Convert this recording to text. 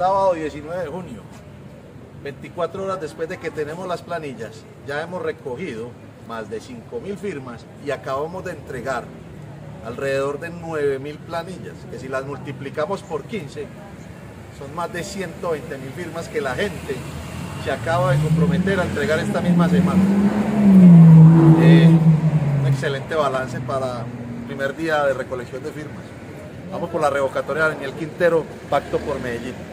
sábado 19 de junio, 24 horas después de que tenemos las planillas, ya hemos recogido más de 5.000 firmas y acabamos de entregar alrededor de 9.000 planillas, que si las multiplicamos por 15, son más de 120.000 firmas que la gente se acaba de comprometer a entregar esta misma semana. Un excelente balance para el primer día de recolección de firmas. Vamos por la revocatoria de Daniel Quintero, Pacto por Medellín.